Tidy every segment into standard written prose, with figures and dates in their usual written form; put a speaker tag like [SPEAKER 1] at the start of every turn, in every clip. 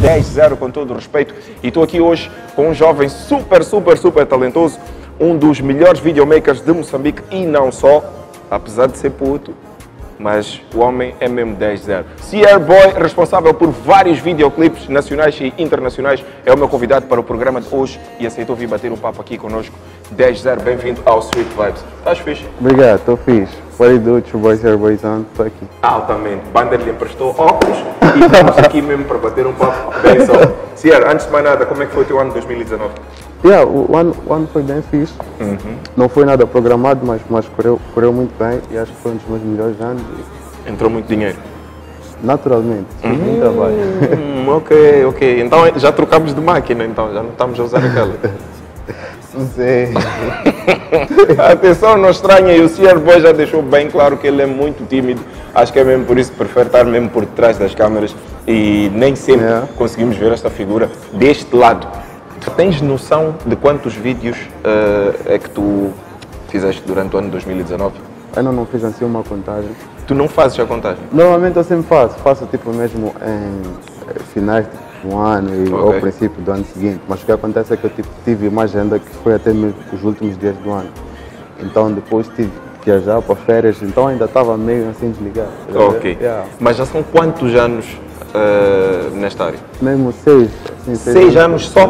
[SPEAKER 1] 10-0 com todo o respeito. E estou aqui hoje com um jovem super talentoso, um dos melhores videomakers de Moçambique e não só, apesar de ser puto, mas o homem é mesmo 10-0. Sierra Boy, responsável por vários videoclipes nacionais e internacionais, é o meu convidado para o programa de hoje e aceitou vir bater um papo aqui connosco. 10-0, bem-vindo ao Street Vibes. Estás fixe?
[SPEAKER 2] Obrigado, estou fixe. What do you do, your boy Sierra Boy on? Estou aqui.
[SPEAKER 1] Altamente. Bander lhe emprestou óculos e estamos aqui mesmo para bater um papo bem só. Sierra, antes de mais nada, como é que foi o teu ano de 2019?
[SPEAKER 2] O ano foi bem fixe. Não foi nada programado, mas correu muito bem e acho que foi um dos meus melhores anos.
[SPEAKER 1] Entrou muito dinheiro?
[SPEAKER 2] Naturalmente, muito trabalho.
[SPEAKER 1] Ok. Então já trocamos de máquina, então já não estamos a usar aquela.
[SPEAKER 2] Não sei.
[SPEAKER 1] Atenção, não estranha, e o Sierra Boy já deixou bem claro que ele é muito tímido. Acho que é mesmo por isso que prefere estar mesmo por trás das câmeras e nem sempre conseguimos ver esta figura deste lado. Tu tens noção de quantos vídeos é que tu fizeste durante o ano de 2019?
[SPEAKER 2] Ainda não fiz assim uma contagem.
[SPEAKER 1] Tu não fazes a contagem?
[SPEAKER 2] Normalmente eu sempre faço tipo mesmo em finais do ano e ao princípio do ano seguinte, mas o que acontece é que eu tive uma agenda que foi até mesmo os últimos dias do ano. Então depois tive que viajar para férias, então ainda estava meio assim desligado.
[SPEAKER 1] Ok. Mas já são quantos anos nesta área?
[SPEAKER 2] Mesmo 6. Assim,
[SPEAKER 1] 6 anos só?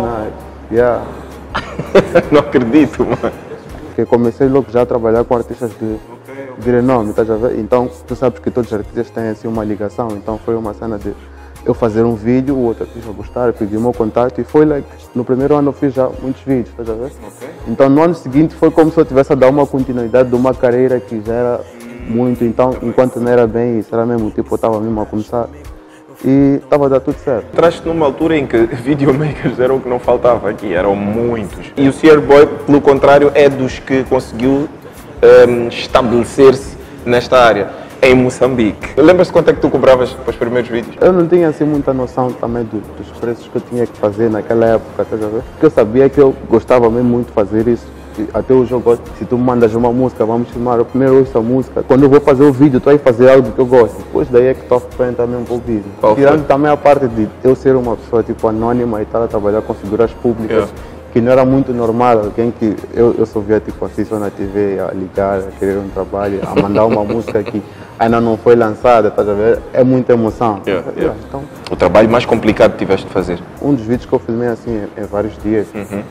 [SPEAKER 1] Não acredito, mano.
[SPEAKER 2] Porque comecei logo já a trabalhar com artistas de renome, estás a ver? Então tu sabes que todos os artistas têm assim uma ligação, então foi uma cena de eu fazer um vídeo, o outro artista gostar, pedir o meu contato e foi like, no primeiro ano eu fiz já muitos vídeos, estás a ver? Então no ano seguinte foi como se eu estivesse a dar uma continuidade de uma carreira que já era muito, então enquanto não era bem isso, era mesmo tipo eu estava mesmo a começar e estava a dar tudo certo.
[SPEAKER 1] Entraste numa altura em que videomakers eram o que não faltava aqui, eram muitos. E o Sierra Boy, pelo contrário, é dos que conseguiu estabelecer-se nesta área. Em Moçambique. Lembras-te quanto é que tu cobravas para os primeiros vídeos?
[SPEAKER 2] Eu não tinha assim muita noção também dos preços que eu tinha que fazer naquela época, estás a ver? Porque eu sabia que eu gostava mesmo muito de fazer isso. E até hoje eu gosto. Se tu me mandas uma música, vamos filmar, eu primeiro ouço a música. Quando eu vou fazer o vídeo, tu vais fazer algo que eu gosto. Depois daí é que estou frente também para o vídeo. Tirando também a parte de eu ser uma pessoa tipo anônima e estar a trabalhar com figuras públicas. Que não era muito normal, alguém que eu só via tipo assim só na TV, a ligar, a querer um trabalho, a mandar uma música que ainda não foi lançada, estás a ver? É muita emoção. Então,
[SPEAKER 1] o trabalho mais complicado que tiveste de fazer?
[SPEAKER 2] Um dos vídeos que eu filmei assim em vários dias,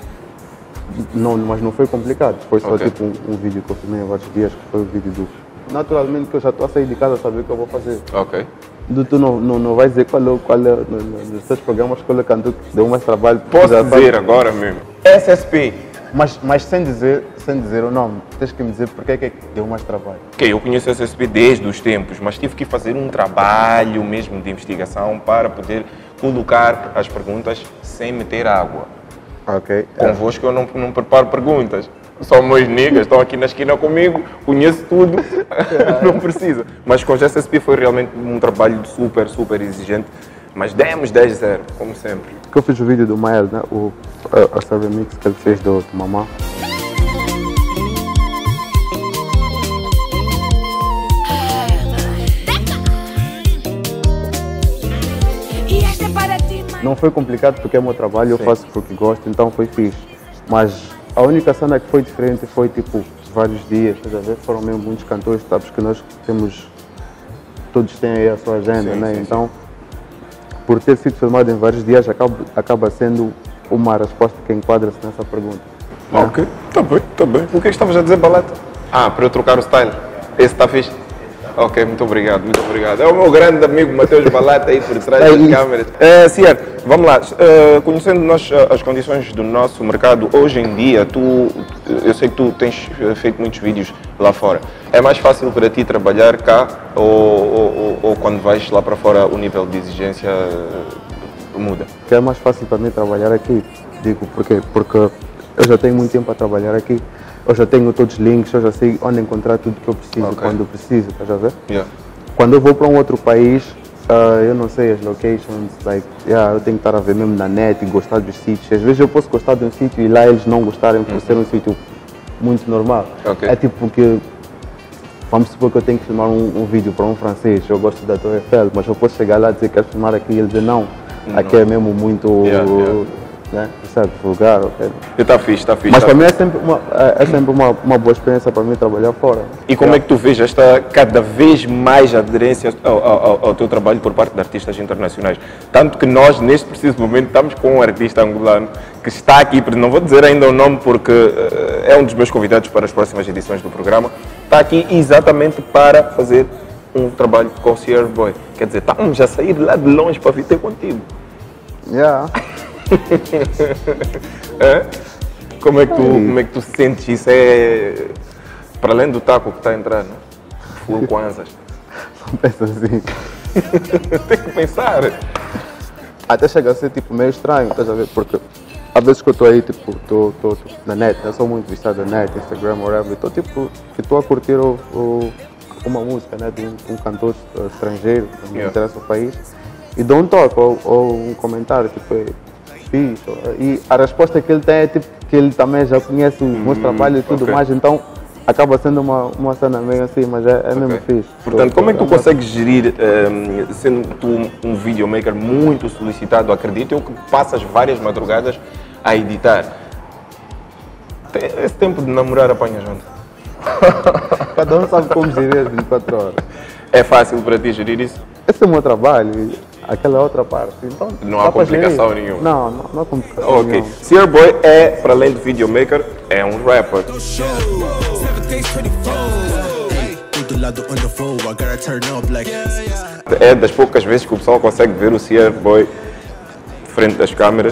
[SPEAKER 2] mas não foi complicado, foi só tipo um vídeo que eu filmei em vários dias, que foi o vídeo do... Naturalmente que eu já estou a sair de casa a saber o que eu vou fazer. Tu não vais dizer qual é nos teus programas, qual é o cantor que deu mais trabalho.
[SPEAKER 1] Posso dizer agora mesmo? SSP.
[SPEAKER 2] Mas sem dizer o nome, tens que me dizer porque é que deu mais trabalho.
[SPEAKER 1] Eu conheço a SSP desde os tempos, mas tive que fazer um trabalho mesmo de investigação para poder colocar as perguntas sem meter água. Convosco eu não preparo perguntas. Só meus niggas estão aqui na esquina comigo, conheço tudo, não precisa. Mas com o SSP foi realmente um trabalho super exigente, mas demos 10-0, como sempre.
[SPEAKER 2] Eu fiz o vídeo do Miles, né? A Survey Mix que ele fez do Mamá. Não foi complicado porque é o meu trabalho, eu faço porque gosto, então foi fixe. Mas a única cena que foi diferente foi tipo vários dias, estás a ver? Foram mesmo muitos cantores, sabes que nós temos, todos têm aí a sua agenda, né? Então, por ter sido filmado em vários dias, acaba sendo uma resposta que enquadra-se nessa pergunta.
[SPEAKER 1] Ok, tá bem. O que estavas a dizer, Baleta? Para eu trocar o style. Esse está fixe? Ok, muito obrigado. É o meu grande amigo Mateus Baleta aí por trás das câmeras. Sierra, vamos lá. Conhecendo nós as condições do nosso mercado, hoje em dia, eu sei que tu tens feito muitos vídeos lá fora. É mais fácil para ti trabalhar cá ou quando vais lá para fora o nível de exigência muda?
[SPEAKER 2] É mais fácil para mim trabalhar aqui. Digo porque eu já tenho muito tempo a trabalhar aqui. Eu já tenho todos os links, eu já sei onde encontrar tudo que eu preciso, quando eu preciso, estás a ver? Quando eu vou para um outro país, eu não sei as locations, eu tenho que estar a ver mesmo na net e gostar dos sítios. Às vezes eu posso gostar de um sítio e lá eles não gostarem por ser um sítio muito normal. É tipo que, vamos supor que eu tenho que filmar um vídeo para um francês, eu gosto da Torre Eiffel, mas eu posso chegar lá e dizer que quero filmar aqui e ele dizer não. aqui é mesmo muito, né, sabe, vulgar. Okay?
[SPEAKER 1] Está fixe, está fixe.
[SPEAKER 2] Mas para mim é sempre uma boa experiência para mim trabalhar fora.
[SPEAKER 1] E como é que tu vês esta cada vez mais aderência ao teu trabalho por parte de artistas internacionais? Tanto que nós, neste preciso momento, estamos com um artista angolano que está aqui, não vou dizer ainda o nome porque é um dos meus convidados para as próximas edições do programa, está aqui exatamente para fazer um trabalho com o Sierra Boy. Quer dizer, estamos a sair lá de longe para vir ter contigo.
[SPEAKER 2] Yeah.
[SPEAKER 1] Como é que tu sentes isso? É para além do taco que está a entrar, não? Full com ansas.
[SPEAKER 2] Não pensa assim.
[SPEAKER 1] Tem que pensar.
[SPEAKER 2] Até chega a ser tipo meio estranho, estás a ver? Porque às vezes que eu estou aí, tipo, estou na net, eu sou muito viciado na net, Instagram, whatever, estou tipo, a curtir uma música, né, de um cantor estrangeiro, que me interessa o país, e dou um toque ou um comentário, tipo, fixe. E a resposta que ele tem é tipo que ele também já conhece os meus trabalhos e tudo mais, então acaba sendo uma cena meio assim, mas é mesmo fixe.
[SPEAKER 1] Portanto, como é que tu consegues gerir, sendo tu um videomaker muito solicitado, acredito eu que passas várias madrugadas a editar. Esse tempo de namorar apanhas onde?
[SPEAKER 2] Cada um sabe como gerir as 24 horas.
[SPEAKER 1] É fácil para ti gerir isso?
[SPEAKER 2] Esse é o meu trabalho, aquela é outra parte. Então,
[SPEAKER 1] não há complicação nenhuma?
[SPEAKER 2] Não há complicação nenhuma.
[SPEAKER 1] Sierra Boy é, para além de videomaker, é um rapper. É das poucas vezes que o pessoal consegue ver o Sierra Boy frente das câmeras,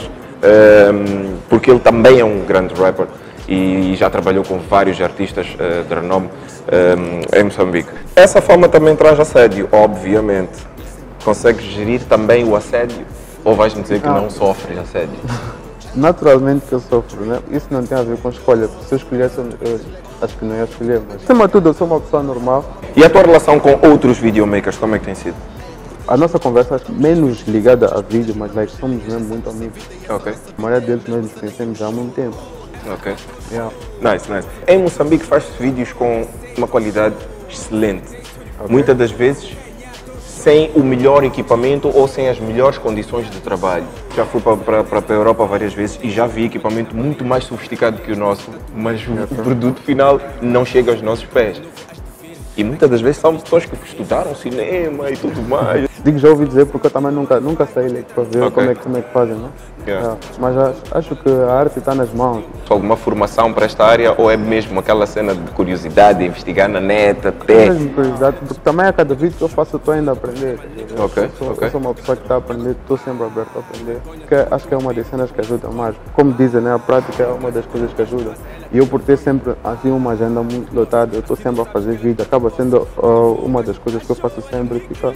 [SPEAKER 1] porque ele também é um grande rapper e já trabalhou com vários artistas de renome em Moçambique. Essa fama também traz assédio, obviamente. Consegues gerir também o assédio? Ou vais-me dizer que não sofres assédio?
[SPEAKER 2] Naturalmente que eu sofro, né? Isso não tem a ver com escolha. Se eu escolhesse, eu acho que não ia escolher, mas acima de tudo eu sou uma pessoa normal.
[SPEAKER 1] E a tua relação com outros videomakers, como é que tem sido?
[SPEAKER 2] A nossa conversa é menos ligada a vídeo, mas somos mesmo muito amigos.
[SPEAKER 1] Ok.
[SPEAKER 2] A maioria deles nós nos conhecemos já há muito tempo.
[SPEAKER 1] Ok.
[SPEAKER 2] Yeah.
[SPEAKER 1] Nice. Em Moçambique faz-se vídeos com uma qualidade excelente. Okay. Muitas das vezes sem o melhor equipamento ou sem as melhores condições de trabalho. Já fui para a Europa várias vezes e já vi equipamento muito mais sofisticado que o nosso, mas o produto final não chega aos nossos pés. E muitas das vezes são pessoas que estudaram cinema e tudo mais.
[SPEAKER 2] Digo, já ouvi dizer porque eu também nunca saí para ver como é que fazem, não? Yeah. Mas acho que a arte está nas mãos.
[SPEAKER 1] Alguma formação para esta área ou é mesmo aquela cena de curiosidade, de investigar na net até?
[SPEAKER 2] É mesmo curiosidade, porque também a cada vídeo que eu faço eu estou ainda a aprender. Eu sou uma pessoa que está a aprender, estou sempre aberto a aprender. Porque acho que é uma das cenas que ajuda mais. Como dizem, né, a prática é uma das coisas que ajuda. E eu por ter sempre assim uma agenda muito lotada, eu estou sempre a fazer vídeo, acaba sendo uma das coisas que eu faço sempre ficar.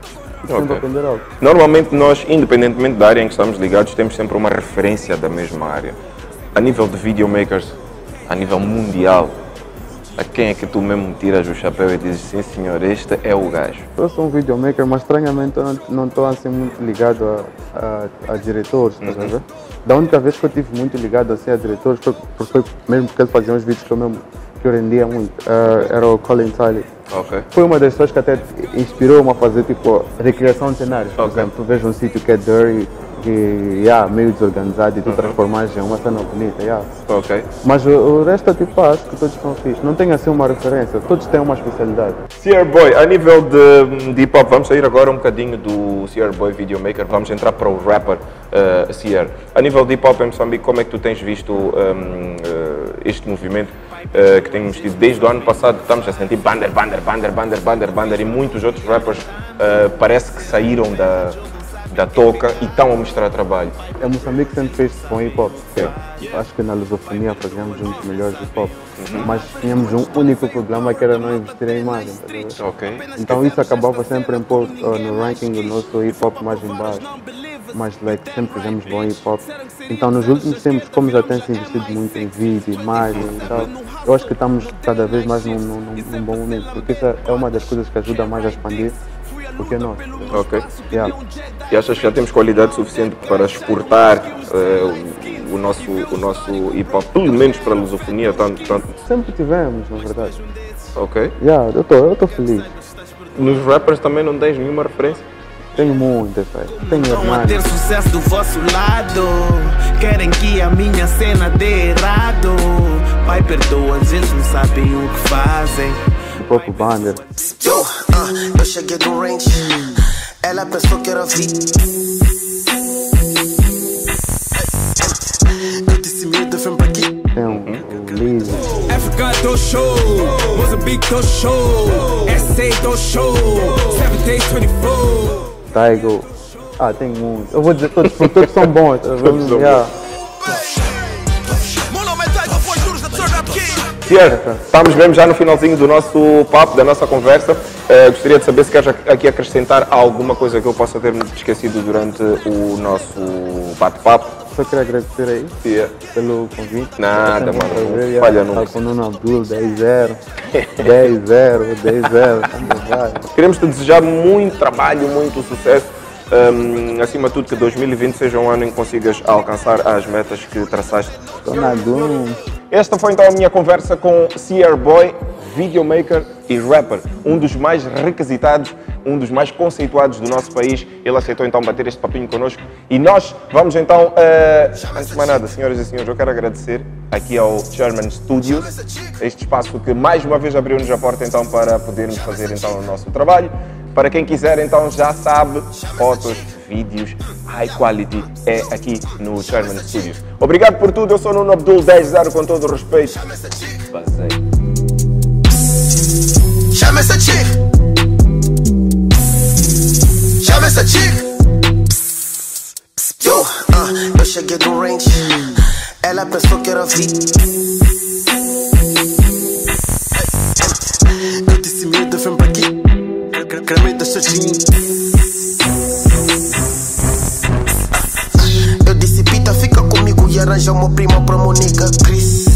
[SPEAKER 2] Okay.
[SPEAKER 1] Normalmente nós, independentemente da área em que estamos ligados, temos sempre uma referência da mesma área. A nível de videomakers, a nível mundial, a quem é que tu mesmo tiras o chapéu e dizes, sim senhor, este é o gajo?
[SPEAKER 2] Eu sou um videomaker, mas estranhamente eu não estou assim muito ligado a diretores, estás a ver? Da única vez que eu estive muito ligado assim, a diretores, foi mesmo porque ele fazia uns vídeos que eu rendia muito, era o Colin Tiley.
[SPEAKER 1] Okay.
[SPEAKER 2] Foi uma das pessoas que até inspirou-me a fazer tipo recriação de cenários. Por exemplo, tu vês um sítio que é dirty e meio desorganizado e tu transformas em uma cena bonita.
[SPEAKER 1] Okay.
[SPEAKER 2] Mas o resto é tipo, acho que todos são fixos. Não tem assim uma referência, todos têm uma especialidade.
[SPEAKER 1] Sierra Boy, a nível de hip hop, vamos sair agora um bocadinho do Sierra Boy videomaker, vamos entrar para o rapper Sierra. A nível de hip hop em Moçambique, como é que tu tens visto este movimento? Que temos tido desde o ano passado, estamos a sentir bander e muitos outros rappers parece que saíram da toca e estão a mostrar trabalho.
[SPEAKER 2] A Moçambique sempre fez com hip hop. Acho que na lusofonia fazíamos um dos melhores hip hop, mas tínhamos um único problema que era não investir em imagem.
[SPEAKER 1] Okay.
[SPEAKER 2] Então isso acabava sempre em pôr no ranking do nosso hip hop mais embaixo. Mas sempre fizemos bom hip hop. Então nos últimos tempos, como já tem se investido muito em vídeo, imagem e tal, eu acho que estamos cada vez mais num bom momento, porque isso é uma das coisas que ajuda mais a expandir, porque é nós.
[SPEAKER 1] Ok. E achas que já temos qualidade suficiente para exportar o nosso hip hop, pelo menos para a lusofonia? Tanto...
[SPEAKER 2] Sempre tivemos, na verdade.
[SPEAKER 1] Ok.
[SPEAKER 2] Eu estou feliz.
[SPEAKER 1] Nos rappers também não tens nenhuma referência?
[SPEAKER 2] Tenho muitas, velho. Tenho
[SPEAKER 3] Vão a
[SPEAKER 2] irmãs.
[SPEAKER 3] ter sucesso do vosso lado. Querem que a minha cena dê errado. Pai, perdoa, às vezes não sabem o que fazem.
[SPEAKER 2] O próprio Bander.
[SPEAKER 4] Eu cheguei do range. Ela pensou que era vi. Eu disse medo, vem pra aqui.
[SPEAKER 2] Tem o Lizzy.
[SPEAKER 5] Africa do show, Mozambique do show, SA do show, 7 days 24.
[SPEAKER 2] Taigo. Tem muitos. Eu vou dizer todos, porque todos são bons. Vamos
[SPEAKER 1] são
[SPEAKER 2] yeah.
[SPEAKER 1] Pierre, estamos mesmo já no finalzinho do nosso papo, da nossa conversa. Gostaria de saber se queres aqui acrescentar alguma coisa que eu possa ter me esquecido durante o nosso bate-papo.
[SPEAKER 2] Só queria agradecer aí pelo convite.
[SPEAKER 1] Nada,
[SPEAKER 2] Foi um
[SPEAKER 1] mano.
[SPEAKER 2] prazer,
[SPEAKER 1] Falha nunca.
[SPEAKER 2] Estar com o Nuno Abdul, 10-0. 10-0, 10-0.
[SPEAKER 1] Queremos te desejar muito trabalho, muito sucesso. Acima de tudo, que 2020 seja um ano em que consigas alcançar as metas que traçaste.
[SPEAKER 2] Estou na Doom.
[SPEAKER 1] Esta foi então a minha conversa com Sierra Boy, videomaker e rapper, um dos mais requisitados, um dos mais conceituados do nosso país. Ele aceitou então bater este papinho connosco e nós vamos então, antes de mais nada, senhoras e senhores, eu quero agradecer aqui ao Chairman Studios, este espaço que mais uma vez abriu-nos a porta então para podermos fazer então o nosso trabalho. Para quem quiser, então, já sabe, fotos, vídeos, high quality é aqui no Chairman Studios. Obrigado por tudo, eu sou Nuno Abdul, 10-0 com todo o respeito. Basei.
[SPEAKER 4] Chama essa chick. Chama essa chick. Eu cheguei do range. Ela pensou que era vi. Eu disse medo, vem pra aqui. Creme da chatinha. Eu disse Pita, fica comigo e arranja uma prima pra Monica Cris.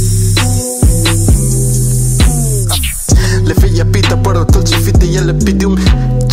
[SPEAKER 4] Levei a Pita para o Dolce Vita e ela pediu-me